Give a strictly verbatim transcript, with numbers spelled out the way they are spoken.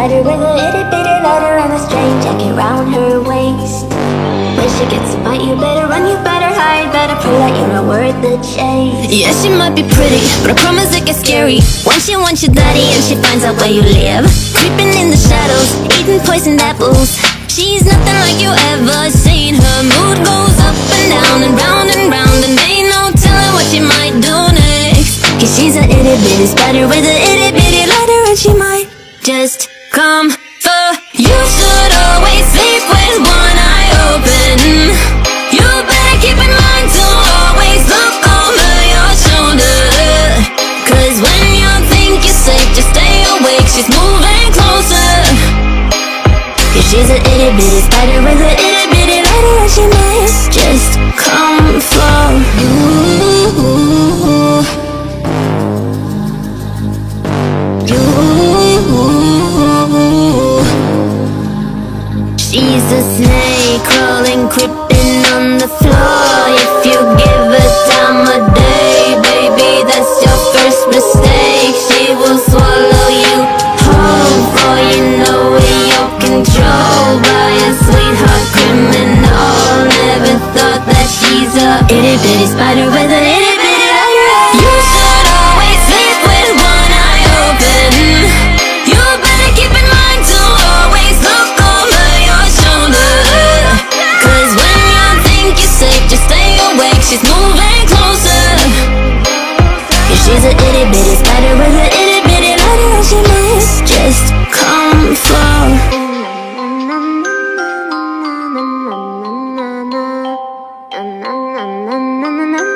spider with a itty bitty letter and a straight jacket round her waist. When she gets a bite, you better run, you better hide, better pray that you're not worth the chase. Yeah, she might be pretty, but I promise it gets scary when she wants your daddy and she finds out where you live. Creeping in the shadows, eating poisoned apples. She's nothing like you ever seen. Her mood goes up and down and round and round, and ain't no telling what she might do next. Cause she's a itty bitty spider with a itty bitty letter, and she might just come for you. Should always sleep with one eye open. You better keep in mind to always look over your shoulder. Cause when you think you're safe, just stay awake, she's moving closer. Cause she's a itty bitty spider with a itty bitty letter, and she might just come for you. She's a snake crawling, creeping on the floor. If you give her time of day, baby, that's your first mistake. She will swallow you whole, for you know in your control by a sweetheart criminal. Never thought that she's a itty bitty spider with a itty bitty letter. You should always sleep with one eye open. You better keep in mind to always look over your shoulder. Cause when you think you're safe, just stay awake, she's moving closer. Cause she's a itty bitty spider with a itty bitty letter, and she might just come for. Na na na na na na na na na na na na na.